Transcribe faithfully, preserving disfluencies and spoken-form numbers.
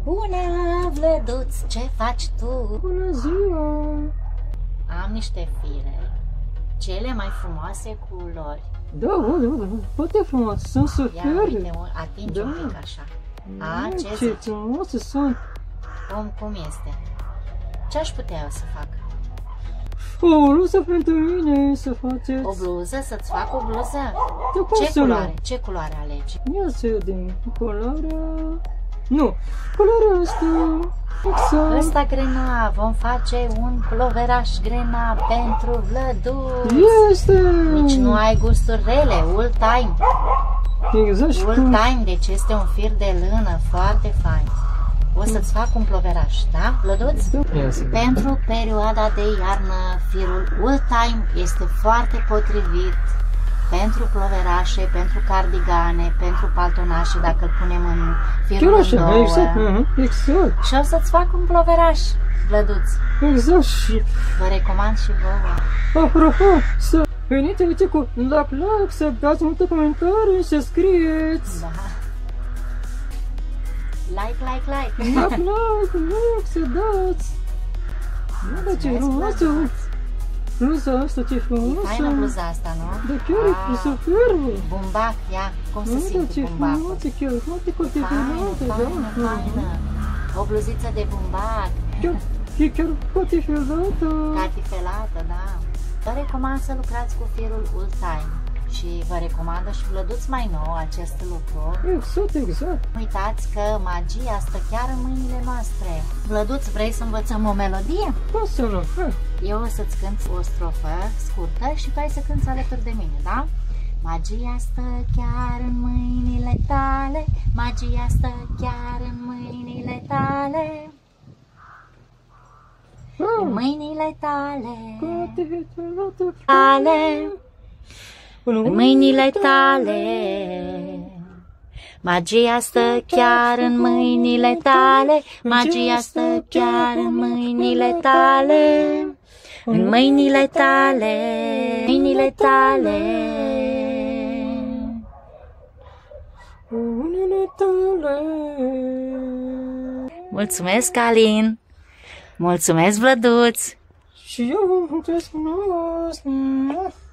Bună, Vlăduț, ce faci tu? Bună ziua! Am niște fire, cele mai frumoase culori. Da, da, da, da, foarte frumos, sunt Ia superbe. uite, atinge Da. un pic așa. A, Mm, ce ce zici? frumoase sunt! Cum, cum este? Ce aș putea eu să fac? O bluză pentru mine să faceți. O bluză? Să-ți fac o bluză? Da, cum Ce să nu? culoare? Ce culoare alegi? Ia să vedem. Culoarea... Nu, culoarea asta... Exact. Ăsta grena, vom face un ploveraș grena pentru Vlăduț. Este! Nici nu ai gusturi rele, old time. Exact și Old cum... time, deci este un fir de lână foarte fain. O să-ți fac un ploveraș, da, Vlăduț? Ia să vedem. Pentru perioada de iarnă, firul old time este foarte potrivit pentru ploverașe, pentru cardigane, pentru paltonașe, dacă îl punem în firul Chiar în așa, două. exact, mhm, exact, Și o să-ți fac un ploveraș, Vlăduț. exact și... Vă recomand și vouă. Apropo, să veniți aici cu like, like, să dați multe comentarii, să scrieți. Da. Like, like, like. Like, like, like, să dați. Nu, dar ce frumoasă. Bluza asta, ce E frumoasă. faină bluza asta, nu? Da, chiar e Ah, superbă. Bumbac, ia, cum se Nu, dar simte ce bumbacul? frumoasă, chiar foarte Faină, cultivată, da. faină, faină. O bluziță de bumbac, Chiar, e chiar cultivată. catifelată, da. Vă recomand să lucrați cu firul old time și vă recomandă și Vlăduț mai nou acest lucru. Exact, exact. Nu uitați că magia stă chiar în mâinile noastre. Vlăduț, vrei să învățăm o melodie? Cum să nu? Hai. Eu o să-ți cânt o strofă scurtă și tu ai să cânți alături de mine, da? Magia stă chiar în mâinile tale, magia stă chiar în mâinile tale, în mâinile tale, tale, în mâinile tale. Magia stă chiar în mâinile tale, magia stă chiar în mâinile tale, în mâinile tale, mâinile tale. Mâinile tale. Mulțumesc, Alin! Mulțumesc, Vlăduț! Și eu vă mulțumesc frumos.